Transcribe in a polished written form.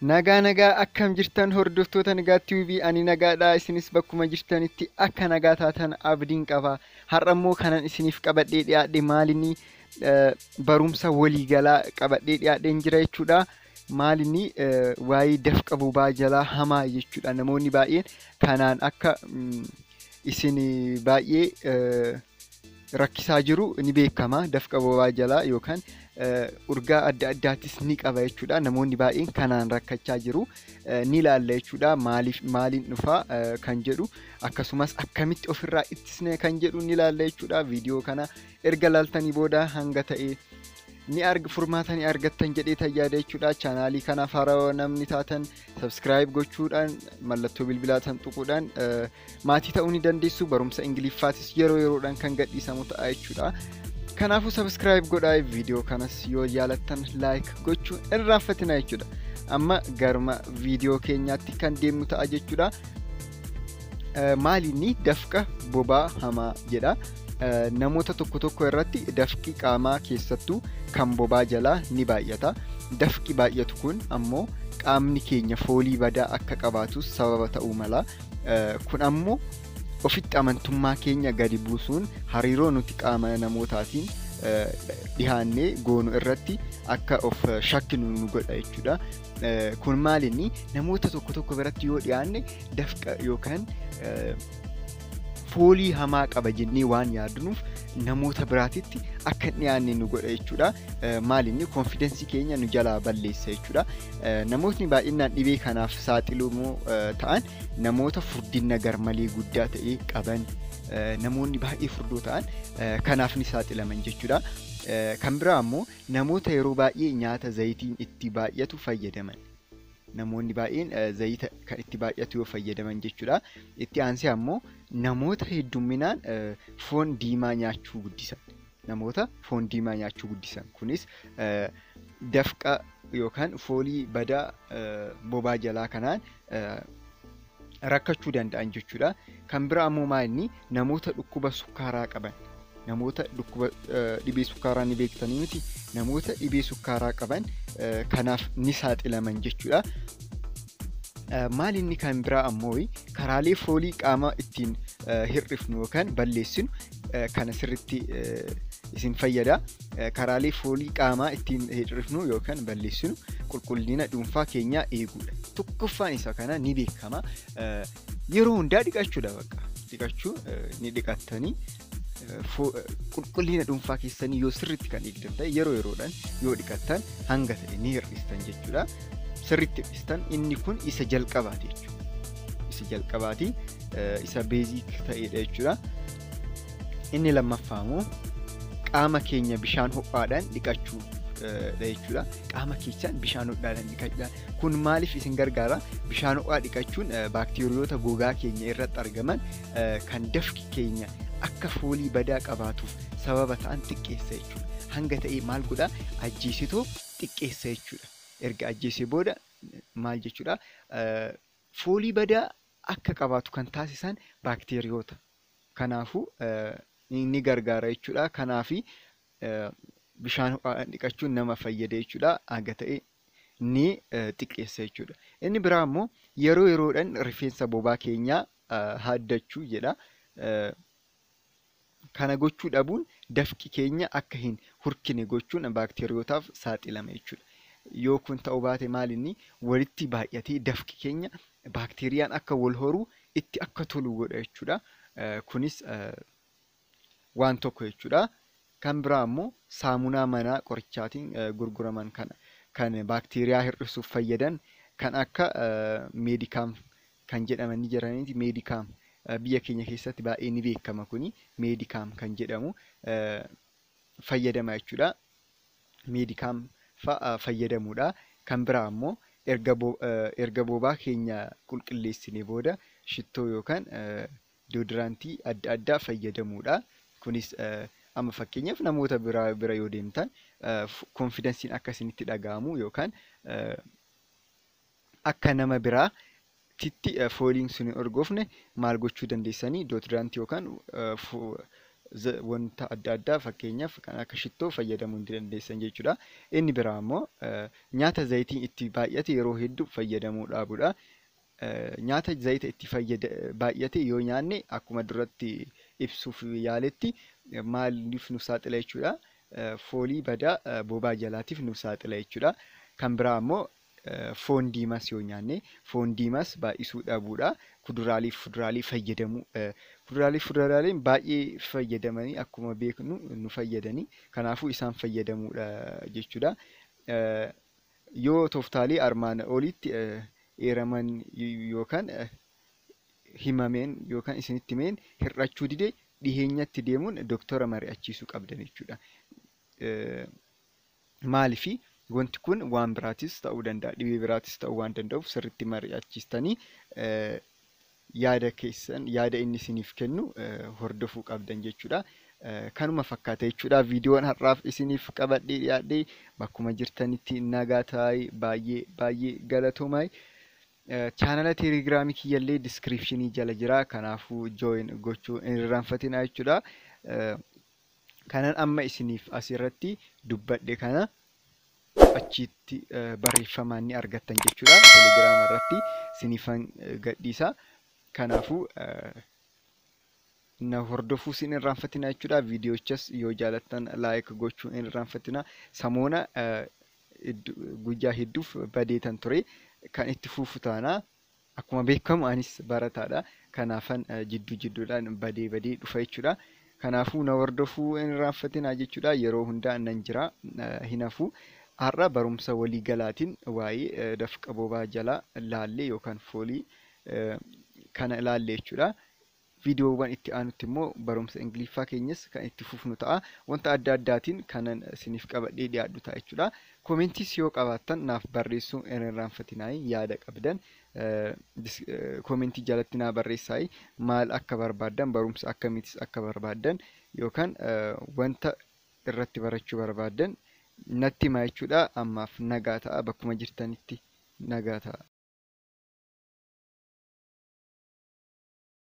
Nagaa akkam jirtan hordoftoota Nagaa TV ani nagaadha isinis bakkuma jirtanitti akka nagaa taatan abdiin qaba. Har'a immoo kanan isiniif qabadhee dhiyaadhe maalinni barumsa waliigalaa qabadhee dhiyaadheen jira jechuudha. Maalinni waa'ee dafqa bobaa jalaa hamaa jechuudha. Namoonni baay'een kanaan akka isin baay'ee rakkisaa jiru ni beekama. Dafqa bobaa jalaa yookaan urgaa adda addaatis ni qaba jechuudha. Namoonni baay'een kanaan rakkachaa jiru ni ilaalla jechuudha. Maaliin dhufaa kan jedhu akkasumas akkamitti ofirraa ittisne kan jedhu ni ilaalla jechuudha. Viidiyoo kana erga laaltanii booda hanga ta'e furmaata ni argattan jedhee yaada jechuudha. Chaanaalii kanaaf haaraa namni taatan subscribe gochuudhaan mallattoo bilbilaatiin tuquudhaan maatii ta'uu ni dandeessu. Barumsa Ingiliffaatis yeroodhaan kan gadhiisamu ta'a jechuudha. Kanaafuu subscribe godhaa, viidiyoo kanas yoo jaalattan like gochuu hin irraanfatina jechuudha. Amma garuma viidiyoo keenyaatti kan deemnu ta'a jechuudha. Maalinni dafqa bobaa hamaa jedha. Namoota tokko irratti dafqi qaamaa keessattuu kan bobaa jalaa ni baay'ata. Dafqi baay'atu kun ammoo qaamni keenya foolii badaa akka qabaatus sababa ta'uu mala. Kun ammoo ofitti amantummaa keenya gadi buusuun hariiroo nuti qaama namootaatiin dhihaannee goonu irratti akka of shakkinu nu godha jechuudha. Kun maalinni namoota tokko biratti yoo dhiyaanne dafqa yookaan foolii hamaa qaba jennee waan yaadnuuf namoota biraatitti akka hin dhiyaanne nu godha jechuudha. Maalinni konfidensii keenya nu jalaa balleessa jechuudha. Namootni baay'inaan dhibee kanaaf saaxilamoo ta'an namoota furdina garmalee guddaa ta'e qaban, namoonni baay'ee furdoo ta'an kanaaf ni saaxilaman jechuudha. Kan biraa ammoo namoota yeroo baay'ee nyaata zayitiin itti baay'atu fayyadaman. Namoonni baay'een zayita kan itti baay'atu yoo fayyadaman jechuudha. Itti aansee ammoo namoota heddumminaan foon diimaa nyaachuu guddisan. Namoota foon diimaa nyaachuu guddisan kunis dafqa yookaan foolii badaa bobaa jalaa kanaan rakkachuu danda'an jechuudha. Kan biraa ammoo maalinni namoota dhukkuba sukkaaraa qaban. Namoota dhibee sukkaaraa ni beektanii miti. Namoota dhibee sukkaaraa qaban kanaaf ni saaxilaman jechuudha. Maalinni kan biraa ammoo karaalee foolii qaama ittiin hir'ifnu yookaan balleessinu kana sirriitti isin fayyada. Karaalee foolii qaamaa ittiin hir'ifnu yookaan balleessinu qulqullina dhuunfaa keenyaa eeguudha. Tokkoffaan isa kana ni beekama. Yeroo hundaa dhiqachuudha bakka. Dhiqachuu ni dhiqattanii. Qulqullina dhuunfaa keessanii yoo sirriitti kan eegdan ta'e yeroodhaan yoo dhiqattan hanga ta'e ni hir'istan jechuudha. Sirriitti hir'istan inni kun isa jalqabaati jechuudha. Isa jalqabaati isa beeziik ta'edha jechuudha. Inni lammaffaa immoo qaama keenya bishaan ho'aadhaan dhiqachuu jechuudha. Qaama keenyaan bishaan ho'aadhaan dhiqachuudhaan kun maaliif isin gargaara? Bishaan ho'aa dhiqachuun baakteeriyoota gogaa keenya irratti argaman kan dafqi keenya akka foolii badaa qabaatuuf sababa ta'an xiqqeessa jechuudha. Hanga ta'e maal godhaa? Ajjeesitoo xiqqeessa jechuudha. Erga ajjeesee booda maal jechuudha? Foolii badaa akka qabaatu kan taasisan baakteeriyoota. Kanaafuu ni gargaara jechuudha. Kanaafi bishaan ho'aadhaan dhiqachuun nama fayyada jechuudha. Hanga ta'e ni xiqqeessa jechuudha. Inni biraa immoo yeroodhaan rifeensa bobaa keenyaa haaddachuu jedha. Kana gochuu dhabuun dafqi keenya akka hin hurkine gochuun baakteeriyootaaf saaxilama jechuudha. Yoo kun ta'uu baate maalinni walitti baay'atee dafqi keenya baakteeriyaan akka wal horuu itti akka tolu godha jechuudha. Kunis waan tokko jechuudha. Kan biraa immoo saamunaa manaa qorichaatiin gurguraman kan baakteeriyaa hir'isuuf fayyadan kan akka meedikaam kan jedhaman ni jiraniiti. Meedikaam biyya keenya keessatti baay'ee ni beekama kuni. Meedikaam kan jedhamu fayyadama jechuudha. Meedikaam fa'a fayyadamuudha. Kan biraa immoo erga bobaa keenya qulqulleessinee booda shittoo yookaan deodiraantii adda addaa fayyadamuudha. Kunis amma fakkeenyaaf namoota bira yoo deemtan konfidensiin akka isinitti dhaga'amu yookaan akka nama biraa titti fooliin sun hin urgoofne maal gochuu dandeessanii deodiraantii yookaan wanta adda addaa fakkeenyaaf kan akka shittoo fayyadamuu ni dandeessan jechuudha. Inni biraa immoo nyaata zayitiin itti baay'ate yeroo hedduu fayyadamuu dhaabuudha. Nyaata zayita itti baay'ate yoo nyaanne akkuma duratti ibsuuf yaaletti maaliif nu saaxila jechuudha. Foolii badaa bobaa jalaatiif nu saaxila jechuudha. Kan biraa immoo foon diimaas yoo nyaanne foon diimaas baay'isuu dhabuudha. Kuduraalee fi fuduraalee fayyadamuu. Kuduraalee fi fuduraaleen baay'ee fayyadamanii akkuma beeknu nu fayyadanii kanaafuu isaan fayyadamuudha jechuudha. Yoo tooftaalee armaan olitti eeraman yookaan himameen yookaan isinitti himeen hir'achuu dide dhiheenyatti deemuun doktora mari'achiisuu qabdan jechuudha. Maaliifi wanti kun waan biraatis ta'uu danda'a, dhibee biraatis ta'uu waan danda'uuf sirriitti mari'achiistanii yaada inni isiniif kennu hordofuu qabdan jechuudha. Kanuma fakkaata jechuudha. Viidiyoon har'aaf isiniif qabadhee dhiyaadhee bakkuma jirtanitti nagaa ta'aa baay'ee galatoomaa. Chaanala teelegiraamii kiyyallee diskiripshinii jala jira. Kanaafuu jooyin gochuu hin irraanfatinaa jechuudha. Kanan amma isiniif asirratti dubbadhe kana achitti barreeffamaan ni argattan jechuudha. Teelegiraama irratti isiniifan gadhiisa. Kanaafuu na hordofuu hin irraanfatinaa jechuudha. Viidiyoochas yoo jaalattan laayik gochuu hin irraanfatinaa. Samoona guyyaa hedduuf badeetan ture. Kan itti fufu taana akkuma beekamu anis barataadha. Kanaafan jidduudhaan badee dhufa jechuudha. Kanaafuu na hordofuu hin irraanfatinaa jechuudha. Yeroo hundaa nan jira hin hafu. Har'a barumsa walii galaatiin waa'ee dafqa bobaa jalaa laallee yookaan foolii kana laallee jechuudha. Viidiyoowwan itti aanutti immoo barumsa Ingiliffaa keenyas kan itti fufnu ta'a. Wanta adda addaatiin kanan isiniif qabadhee dhiyaadhu ta'a jechuudha. Koomentiis yoo qabaattan naaf barreessuu hin irraanfatinaa. Yaada qabdan koomentii jalatti naa barreessaa. Maal akka barbaaddan, barumsa akkamiitis akka barbaaddan yookaan wanta irratti barachuu barbaaddan natti himaa jechuudha. Ammaaf nagaa ta'a, bakkuma jirtanitti nagaa ta'a.